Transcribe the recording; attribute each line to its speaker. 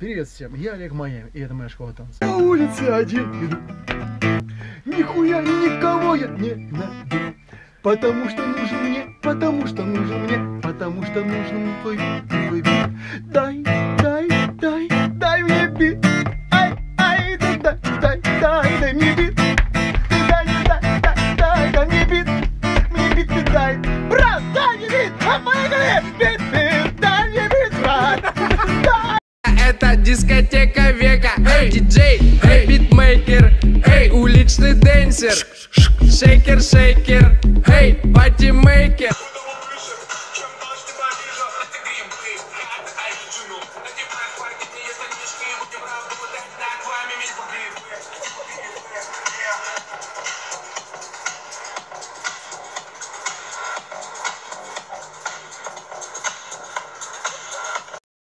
Speaker 1: Привет всем, я Олег Майями, и это моя школа танцев. На улице один иду, нихуя никого я не найду, потому что нужен мне, потому что нужен мне, потому что нужен мне твой бит. Дай мне бит, ай, дай мне бит, дай мне бит, мне бит ты дай, брат, дай мне бит, бит, дай мне бит, брат.
Speaker 2: Это дискотека века, эй, диджей, эй, битмейкер, эй, уличный дэнсер, шейкер, эй, патимейкер.